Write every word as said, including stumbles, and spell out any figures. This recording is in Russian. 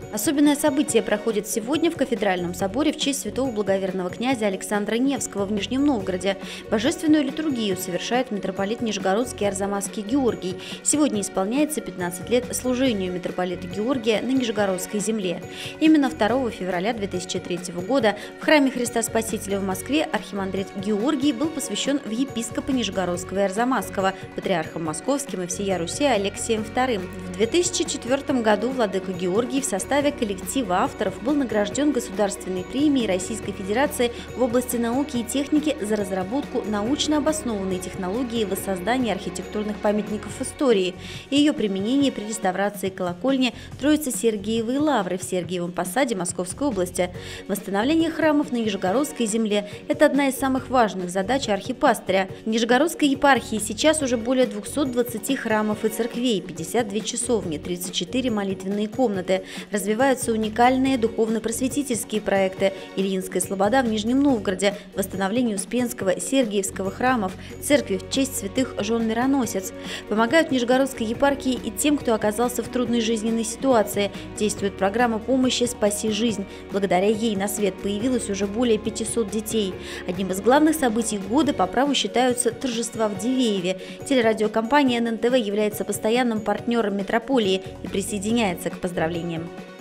Особенное событие проходит сегодня в Кафедральном соборе в честь святого благоверного князя Александра Невского в Нижнем Новгороде. Божественную литургию совершает митрополит Нижегородский и Арзамасский Георгий. Сегодня исполняется пятнадцать лет служению митрополита Георгия на Нижегородской земле. Именно второго февраля две тысячи третьего года в храме Христа Спасителя в Москве архимандрит Георгий был посвящен в епископа Нижегородского и Арзамасского патриархом московским и всея Руси Алексием вторым. В две тысячи четвёртом году владыка Георгий в составе коллектива авторов был награжден Государственной премией Российской Федерации в области науки и техники за разработку научно обоснованной технологии воссоздания архитектурных памятников истории и ее применение при реставрации колокольни Троицы-Сергиевой лавры в Сергиевом Посаде Московской области. Восстановление храмов на Нижегородской земле – это одна из самых важных задач архипастыря. В Нижегородской епархии сейчас уже более двухсот двадцати храмов и церквей, пятьдесят две часовни, тридцать четыре молитвенные комнаты. Развиваются уникальные духовно-просветительские проекты «Ильинская слобода» в Нижнем Новгороде, восстановление Успенского, Сергиевского храмов, церкви в честь святых жен Мироносец. Помогают Нижегородской епархии и тем, кто оказался в трудной жизненной ситуации. Действует программа помощи «Спаси жизнь». Благодаря ей на свет появилось уже более пятисот детей. Одним из главных событий года по праву считаются торжества в Дивееве. Телерадиокомпания эн эн тэ вэ является постоянным партнером метрополии и присоединяется к поздравлениям.